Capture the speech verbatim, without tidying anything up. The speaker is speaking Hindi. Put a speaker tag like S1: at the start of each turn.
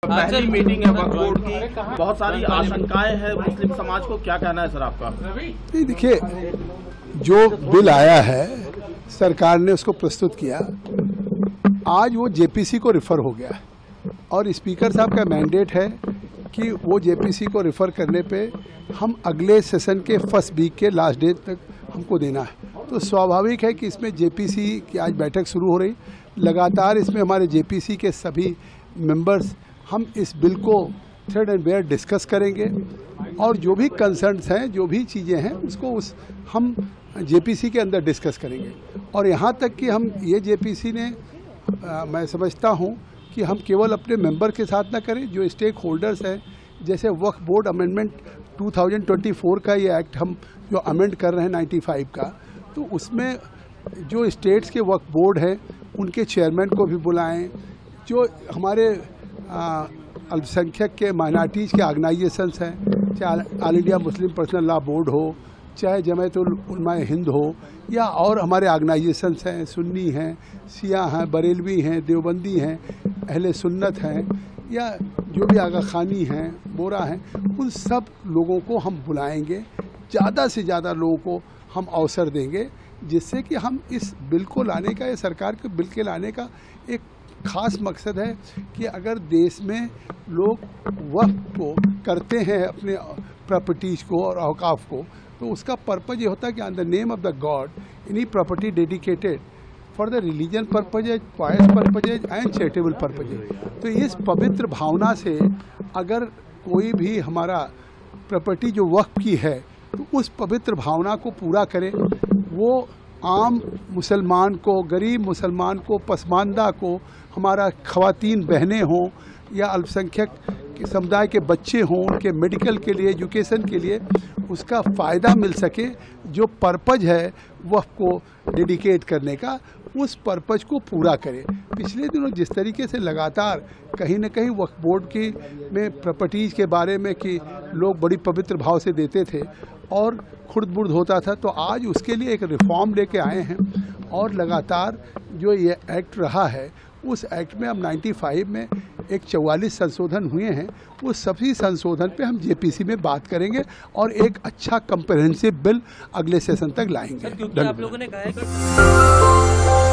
S1: पहली मीटिंग है वक्फ बोर्ड की, बहुत सारी आशंकाएं हैं मुस्लिम समाज को, क्या कहना है सर आपका?
S2: नहीं, देखिए, जो बिल आया है सरकार ने उसको प्रस्तुत किया, आज वो जेपीसी को रिफर हो गया और स्पीकर साहब का मैंडेट है कि वो जेपीसी को रिफर करने पे हम अगले सेशन के फर्स्ट वीक के लास्ट डे तक हमको देना है। तो स्वाभाविक है कि इसमें जेपीसी की आज बैठक शुरू हो रही, लगातार इसमें हमारे जेपीसी के सभी मेंबर्स हम इस बिल को थ्रेड एंड बेयर डिस्कस करेंगे और जो भी कंसर्न्स हैं, जो भी चीज़ें हैं, उसको उस हम जेपीसी के अंदर डिस्कस करेंगे। और यहाँ तक कि हम ये जेपीसी ने आ, मैं समझता हूँ कि हम केवल अपने मेंबर के साथ ना करें, जो स्टेक होल्डर्स हैं, जैसे वक्फ बोर्ड अमेंडमेंट दो हज़ार चौबीस का ये एक्ट हम जो अमेंड कर रहे हैं पचानवे का, तो उसमें जो स्टेट्स के वक्फ बोर्ड हैं उनके चेयरमैन को भी बुलाएं, जो हमारे अल्पसंख्यक के माइनॉरिटीज़ के ऑर्गेनाइजेशंस हैं, चाहे All India Muslim personal law board हो, चाहे जमायतुल उलमा हिंद हो, या और हमारे ऑर्गेनाइजेशंस हैं, सुन्नी हैं, शिया हैं, बरेलवी हैं, देवबंदी हैं, अहले सुन्नत हैं, या जो भी आगा खानी हैं, बोरा हैं, उन सब लोगों को हम बुलाएंगे, ज़्यादा से ज़्यादा लोगों को हम अवसर देंगे, जिससे कि हम इस बिल को लाने का, या सरकार के बिल के लाने का एक खास मकसद है कि अगर देश में लोग वक्फ को करते हैं अपने प्रॉपर्टीज़ को और औकाफ को, तो उसका पर्पज़ ये होता है कि on the name of the god any property dedicated for the religion purposes, pious purposes and charitable purposes. तो इस पवित्र भावना से अगर कोई भी हमारा प्रॉपर्टी जो वक्फ की है तो उस पवित्र भावना को पूरा करे, वो आम मुसलमान को, गरीब मुसलमान को, पसमानदा को, हमारा ख़वातीन बहनें हों या अल्पसंख्यक समुदाय के बच्चे हों, उनके मेडिकल के लिए, एजुकेशन के लिए उसका फ़ायदा मिल सके, जो पर्पज़ है वक्फ को डेडिकेट करने का, उस पर्पज़ को पूरा करे। पिछले दिनों जिस तरीके से लगातार कहीं न कहीं वक्फ बोर्ड की में प्रॉपर्टीज़ के बारे में कि लोग बड़ी पवित्र भाव से देते थे और खुर्द-बुर्द होता था, तो आज उसके लिए एक रिफॉर्म लेके आए हैं और लगातार जो ये एक्ट रहा है, उस एक्ट में अब पचानवे में एक चौवालीस संशोधन हुए हैं, उस सभी संशोधन पे हम जेपीसी में बात करेंगे और एक अच्छा कंप्रहेंसिव बिल अगले सेशन तक लाएंगे।
S3: क्योंकि आप लोगों ने कहा है कि